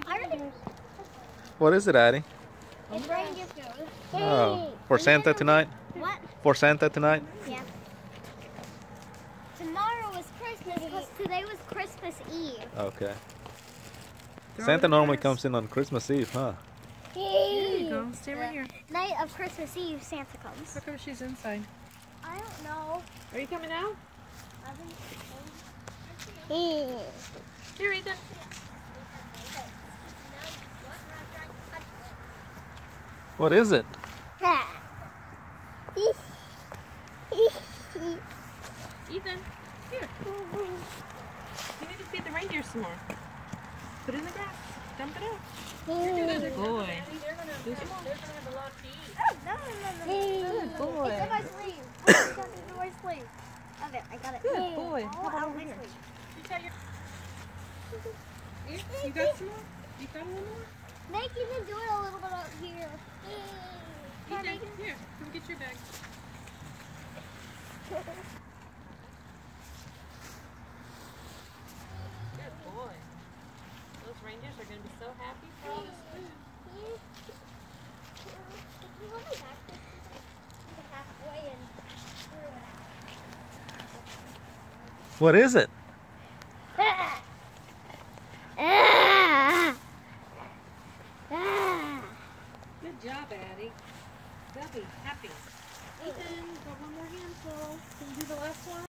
What is it, Addie? It's reindeer food. Oh, for Santa tonight? What? For Santa tonight? Yeah. Tomorrow is Christmas because today was Christmas Eve. Okay. Santa normally comes in on Christmas Eve, huh? There you go. Stay right here. Night of Christmas Eve, Santa comes. How come she's inside? I don't know. Are you coming out? Here, Ethan. What is it? Ethan, here. You need to feed the reindeer some more. Put it in the grass. Dump it out. Good boy. Do some more. Good boy. It's in my sleeve. It's in my sleeve. Okay, I got it. Good boy. All out of my sleeve. You got some more? You got one more? Make even do it a little bit up here. Ethan, here. Come get your bag. Good boy. Those reindeers are going to be so happy for all this food. What is it? Good job, Addie. They'll be happy. Ethan, got one more handful. Can you do the last one?